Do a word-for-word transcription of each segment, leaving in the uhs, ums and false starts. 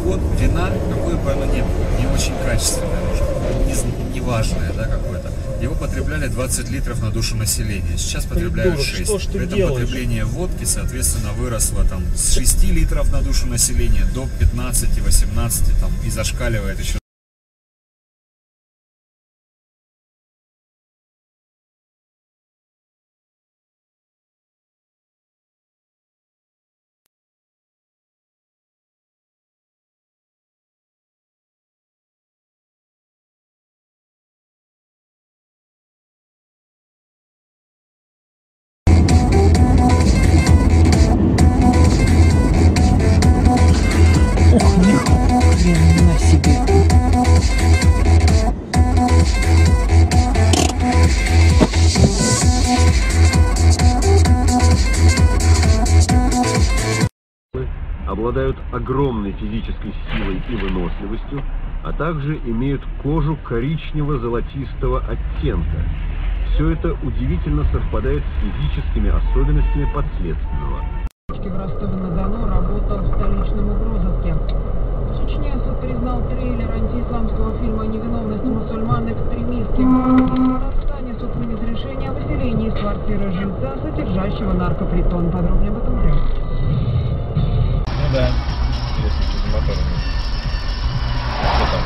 год вина, какое бы оно ни было, не очень качественное, может, неважное, да, какое-то, его потребляли двадцать литров на душу населения. Сейчас потребляют Придурок, шесть. что ж ты При этом делаешь? потребление водки, соответственно, выросло там с шести литров на душу населения до пятнадцати-восемнадцати, там, и зашкаливает еще. Ох, нихрена себе. Обладают огромной физической силой и выносливостью, а также имеют кожу коричнево-золотистого оттенка. Все это удивительно совпадает с физическими особенностями подследственного. В Ростове-на-Дону работал в столичном угрозыске. Чечнец признал трейлер антиисламского фильма «Невиновность мусульман» экстремистским. В Казахстане суд вынес решение о выселении из квартиры жильца, содержащего наркопритон. Подробнее об этом прямо. Ну да, если что за мотором. Что там?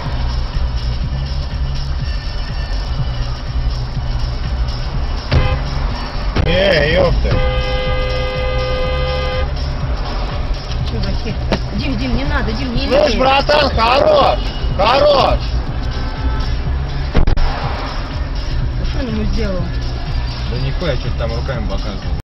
Эй, ёпта! Дим, Дим, не надо, Дим, не Слышь, братан, хорош! Хорош! Что он ему сделал? Да нихуя, что-то там руками показывал.